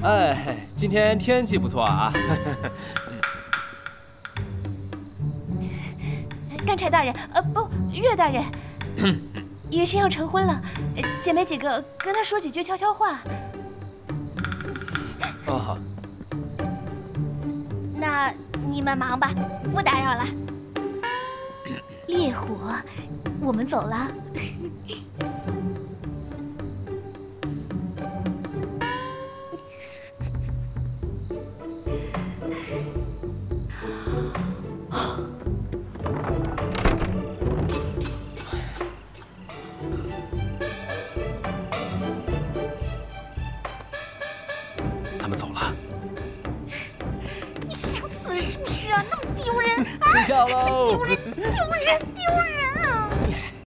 哎，今天天气不错啊。 干柴大人，不，岳大人，爷申要成婚了，姐妹几个跟他说几句悄悄话。 哦，好。 那你们忙吧，不打扰了。烈火，我们走了。 他们走了。 你想死是不是啊？那么丢人啊！ 睡觉喽！ 丢人，丢人，丢人！